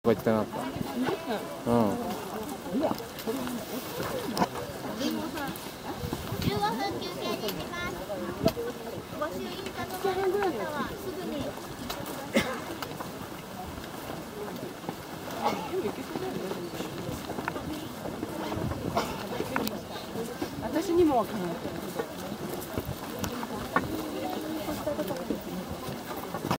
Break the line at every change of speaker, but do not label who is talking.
言ってなかった。うん。
15分休憩に行きます。ご朱印かと思った方はすぐに。
私にもわからない。